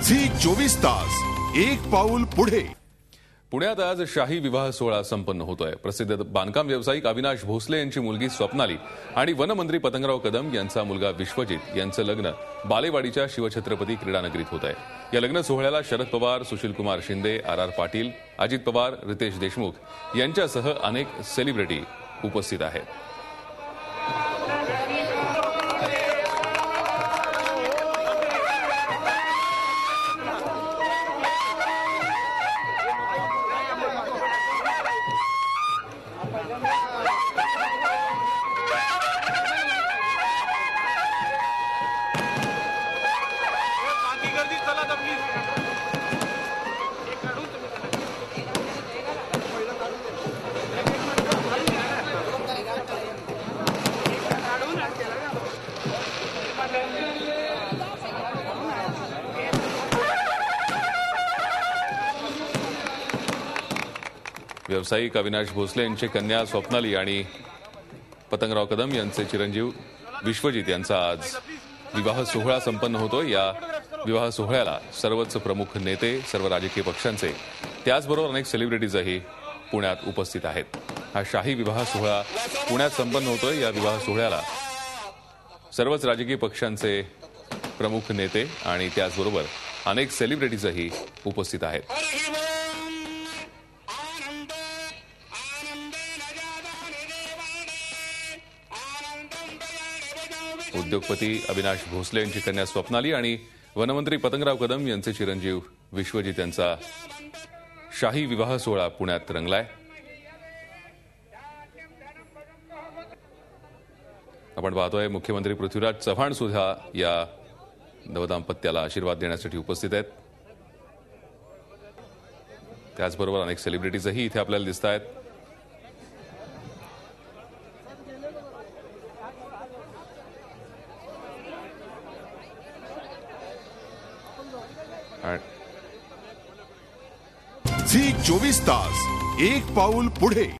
Zee 24 तास एक पाऊल पुढे। पुण्यात आज शाही विवाह सोहळा संपन्न होतोय। प्रसिद्ध बांधकाम व्यावसायिक अविनाश भोसले यांची मुलगी स्वप्नाली आणि वनमंत्री पतंगराव कदम यांचा मुलगा विश्वजित यांचं लग्न बालेवाडीच्या शिवछत्रपती क्रीडानगरीत होत आहे। या लग्न सोहळ्याला शरद पवार, सुशीलकुमार शिंदे, आर पाटील, अजित पवार, रितेश देशमुख यांच्यासह अनेक सेलिब्रिटी उपस्थित आहेत। व्यावसायिक अविनाश भोसले यांची कन्या स्वप्नाली आणि पतंगराव कदम यांचे चिरंजीव विश्वजित यांचा आज विवाह सोहळा संपन्न होतोय। या विवाह सोहळ्याला सर्वच प्रमुख नेते, सर्व राजकीय पक्षांचे, त्याचबरोबर अनेक सेलिब्रिटीजही पुण्यात उपस्थित आहेत। हा शाही विवाह सोहळा पुण्यात संपन्न होतोय। या विवाह सोहळ्याला सर्वच राजकीय पक्षांचे प्रमुख नेते आणि त्याचबरोबर अनेक सेलिब्रिटीजही उपस्थित आहेत। उद्योगपती अविनाश भोसले यांची कन्या स्वप्नाली आणि वनमंत्री पतंगराव कदम यांचे चिरंजीव विश्वजित यांचा शाही विवाह सोहळा पुण्यात रंगलाय। आपण पाहतोय मुख्यमंत्री पृथ्वीराज चव्हाण सुद्धा या नवदाम्पत्याला आशीर्वाद देण्यासाठी उपस्थित आहेत। त्याचबरोबर अनेक सेलिब्रिटीजही इथे आपल्याला दिसत आहेत। झी 24 तास एक पाऊल पुढे।